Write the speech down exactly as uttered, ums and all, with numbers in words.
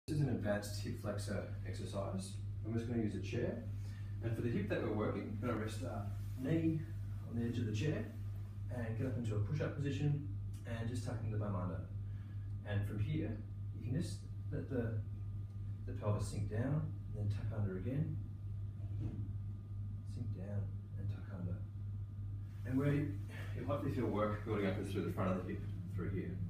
This is an advanced hip flexor exercise. I'm just going to use a chair, and for the hip that we're working, I'm going to rest our knee on the edge of the chair and get up into a push-up position and just tucking the bum under. And from here, you can just let the, the pelvis sink down, and then tuck under again, sink down and tuck under. And where you, you'll hopefully feel work building up through the front of the hip, through here.